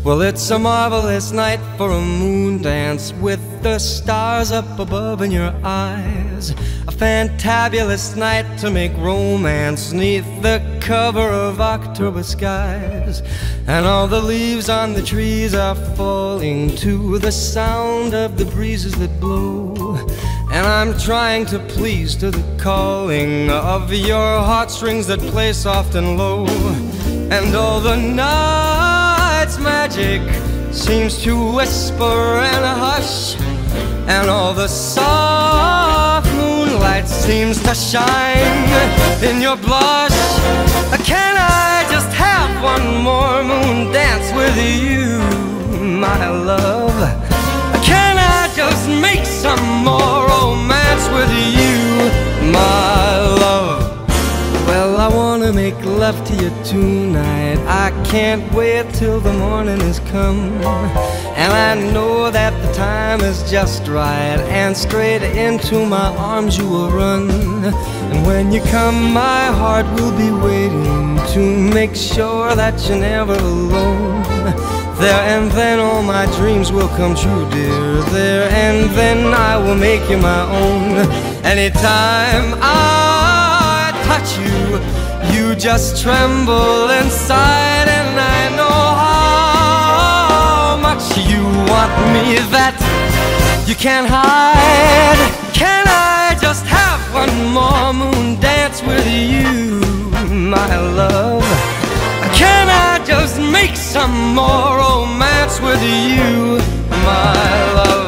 Well, it's a marvelous night for a moon dance with the stars up above in your eyes. A fantabulous night to make romance 'neath the cover of October skies. And all the leaves on the trees are falling to the sound of the breezes that blow. And I'm trying to please to the calling of your heartstrings that play soft and low. And all the night's magic seems to whisper and hush, and all the soft moonlight seems to shine in your blush. Can I just have one more moon dance with you, my love? Can I just make some more romance with you, my love? Well, I wanna make love to you tonight. I can't wait till the morning has come. And I know that the time is just right, and straight into my arms you will run. And when you come, my heart will be waiting to make sure that you're never alone. There and then all my dreams will come true, dear. There and then I will make you my own. Anytime I touch you, you just tremble inside, and I know how much you want me that you can't hide. Can I just have one more moon dance with you, my love? Can I just make some more romance with you, my love?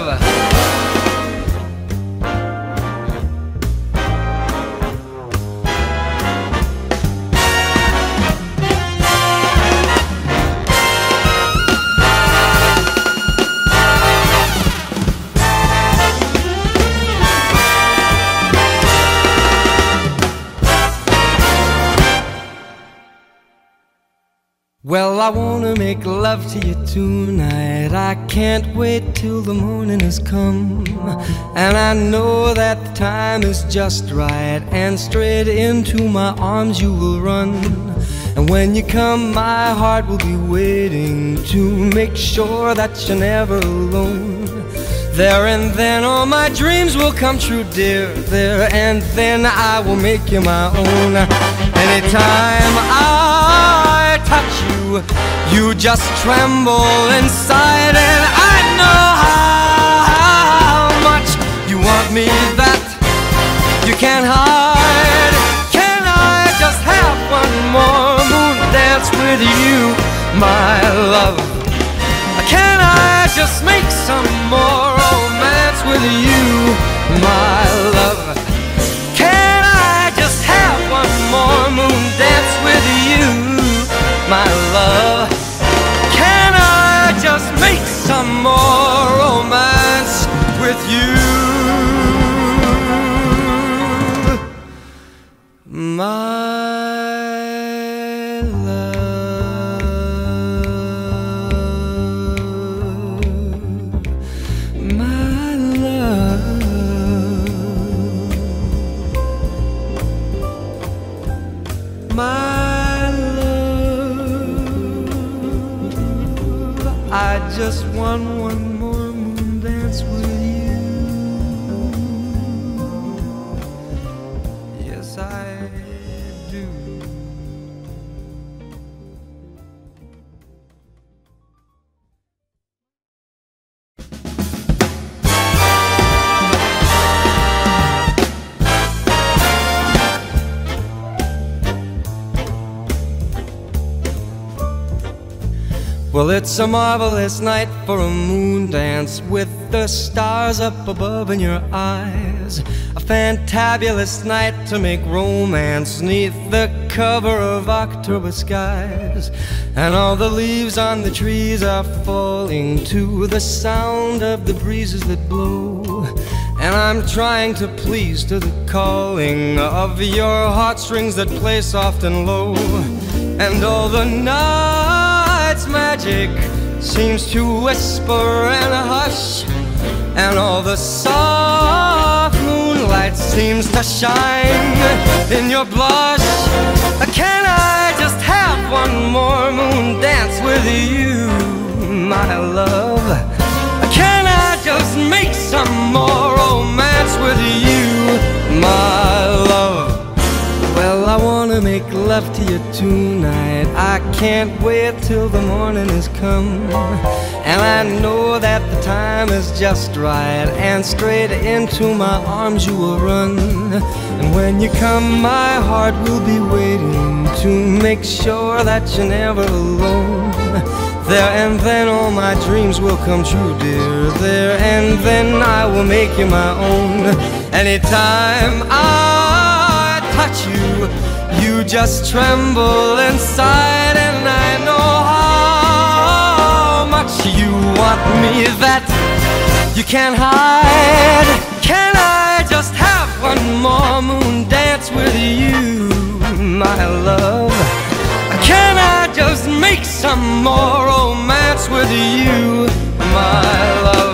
Well, I wanna make love to you tonight. I can't wait till the morning has come. And I know that the time is just right, and straight into my arms you will run. And when you come, my heart will be waiting to make sure that you're never alone. There and then all my dreams will come true, dear. There and then I will make you my own. Anytime I touch you, you just tremble inside, and I know how much you want me that you can't hide. Can I just have one more moon dance with you, my love? Can I just make some more romance with you, my love? Can I just have one more moon dance with you, my love? Can I just make some more romance with you, my I just want one more moon dance with you. Yes, I do. Well, it's a marvelous night for a moon dance with the stars up above in your eyes. A fantabulous night to make romance 'neath the cover of October skies. And all the leaves on the trees are falling to the sound of the breezes that blow. And I'm trying to please to the calling of your heartstrings that play soft and low. And all the night's magic seems to whisper and hush, and all the soft moonlight seems to shine in your blush. Can I just have one more moon dance with you, my love? Can I just make some more romance with you, my love? Well, I wanna make love to you tonight. I can't wait till the morning has come. And I know that the time is just right, and straight into my arms you will run. And when you come, my heart will be waiting to make sure that you're never alone. There and then all my dreams will come true, dear. There and then I will make you my own. Anytime I touch you, you just tremble inside, and I know how much you want me that you can't hide. Can I just have one more moon dance with you, my love? Can I just make some more romance with you, my love?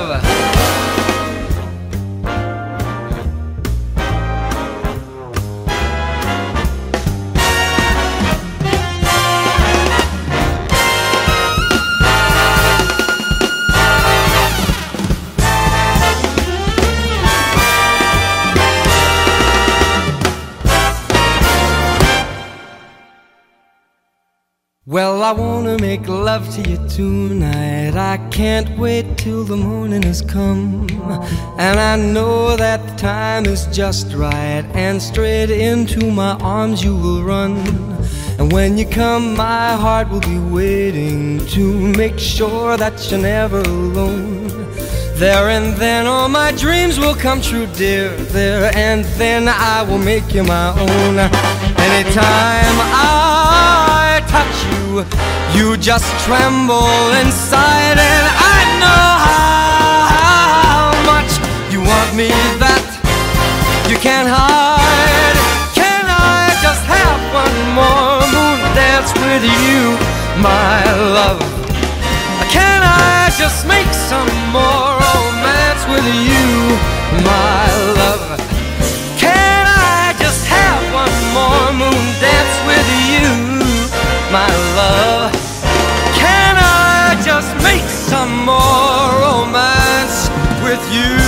Well, I wanna make love to you tonight. I can't wait till the morning has come. And I know that the time is just right, and straight into my arms you will run. And when you come, my heart will be waiting to make sure that you're never alone. There and then all my dreams will come true, dear. There and then I will make you my own. Anytime I touch you, you just tremble inside, and I know how much you want me that you can't hide. Can I just have one more moon dance with you, my love? Can I just make some more romance with you, my love? Can I just have one more moon dance with you, my love? Can I just make some more romance with you?